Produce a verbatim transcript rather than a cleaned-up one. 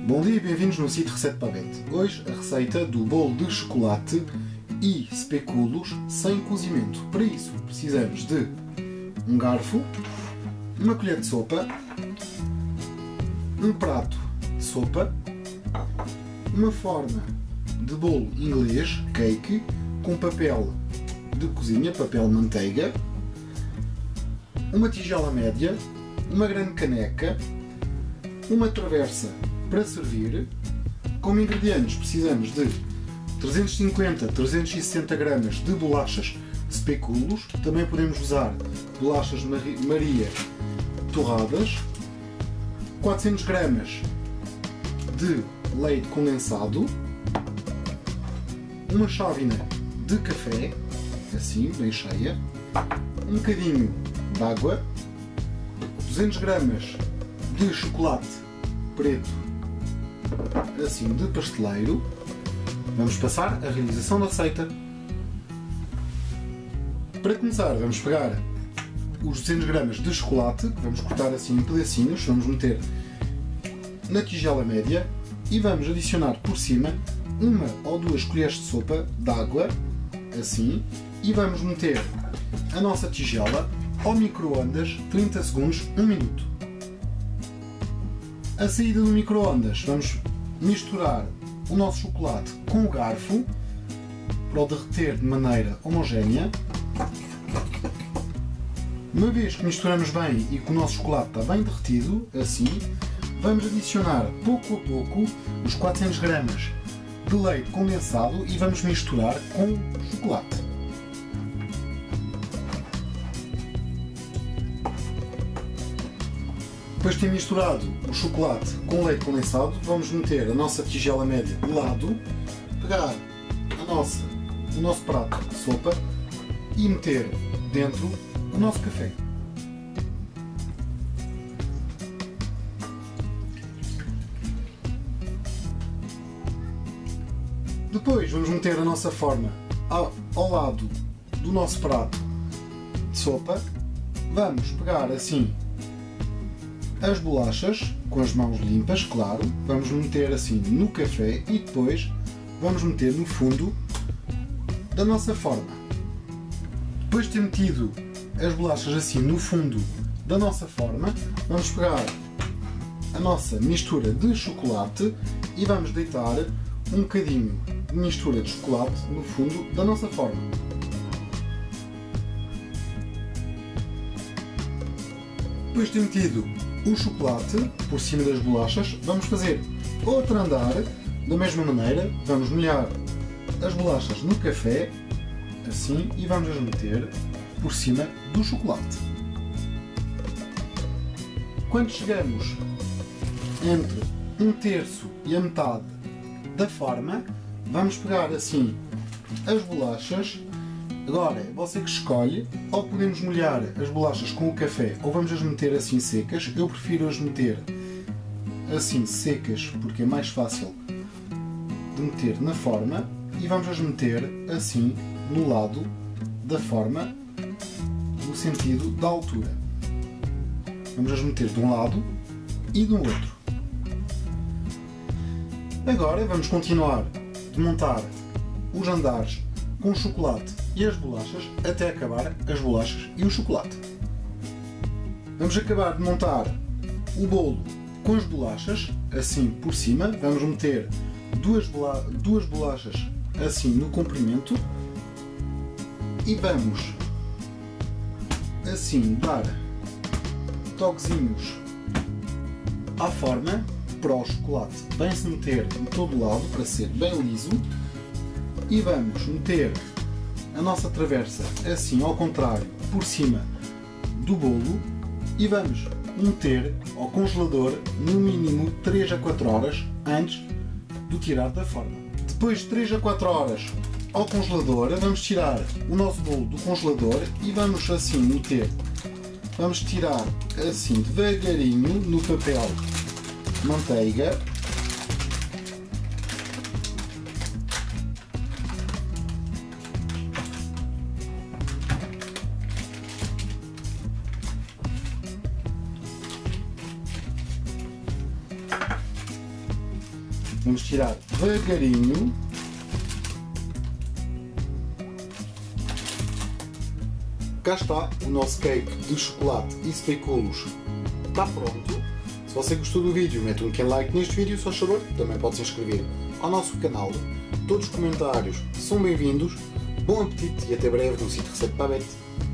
Bom dia e bem-vindos no sítio Receita Pavete. Hoje a receita do bolo de chocolate e especulos sem cozimento. Para isso precisamos de um garfo, uma colher de sopa, um prato de sopa, uma forma de bolo inglês, cake, com papel de cozinha, papel manteiga, uma tigela média, uma grande caneca, uma travessa para servir. Como ingredientes precisamos de trezentos e cinquenta a trezentos e sessenta gramas de bolachas especulos, também podemos usar bolachas Maria torradas, quatrocentas gramas de leite condensado, uma chávena de café, assim, bem cheia, um bocadinho de água, duzentas gramas de chocolate preto, assim, de pasteleiro. Vamos passar à realização da receita. Para começar, vamos pegar os duzentas gramas de chocolate, vamos cortar assim em pedacinhos, vamos meter na tigela média e vamos adicionar por cima uma ou duas colheres de sopa de água, assim, e vamos meter a nossa tigela ao micro-ondas trinta segundos, um minuto. A saída do micro-ondas, vamos misturar o nosso chocolate com o garfo para o derreter de maneira homogénea. Uma vez que misturamos bem e que o nosso chocolate está bem derretido, assim, vamos adicionar pouco a pouco os quatrocentas gramas de leite condensado e vamos misturar com o chocolate. Depois de ter misturado o chocolate com o leite condensado, vamos meter a nossa tigela média de lado, pegar a nossa, o nosso prato de sopa e meter dentro o nosso café. Depois vamos meter a nossa forma ao, ao lado do nosso prato de sopa. Vamos pegar assim as bolachas, com as mãos limpas, claro, vamos meter assim no café e depois vamos meter no fundo da nossa forma. Depois de ter metido as bolachas assim no fundo da nossa forma, vamos pegar a nossa mistura de chocolate e vamos deitar um bocadinho de mistura de chocolate no fundo da nossa forma. Depois de ter metido o chocolate por cima das bolachas, vamos fazer outro andar da mesma maneira. Vamos molhar as bolachas no café, assim, e vamos as meter por cima do chocolate. Quando chegamos entre um terço e a metade da forma, vamos pegar assim as bolachas. Agora é você que escolhe, ou podemos molhar as bolachas com o café ou vamos as meter assim secas. Eu prefiro as meter assim secas porque é mais fácil de meter na forma, e vamos as meter assim no lado da forma, no sentido da altura. Vamos as meter de um lado e do outro. Agora vamos continuar de montar os andares com o chocolate e as bolachas até acabar as bolachas e o chocolate. Vamos acabar de montar o bolo com as bolachas assim por cima. Vamos meter duas, bola duas bolachas assim no comprimento e vamos assim dar toquezinhos à forma para o chocolate bem se meter em todo o lado, para ser bem liso. E vamos meter a nossa travessa assim ao contrário por cima do bolo e vamos meter ao congelador no mínimo três a quatro horas antes de tirar da forma. Depois de três a quatro horas ao congelador, vamos tirar o nosso bolo do congelador e vamos assim meter, vamos tirar assim devagarinho no papel manteiga. Vamos tirar devagarinho. Cá está o nosso cake de chocolate e especulos. Está pronto. Se você gostou do vídeo, mete um pequeno like neste vídeo, só favor. Também pode se inscrever ao nosso canal. Todos os comentários são bem-vindos. Bom apetite e até breve no sítio Receita Pavete.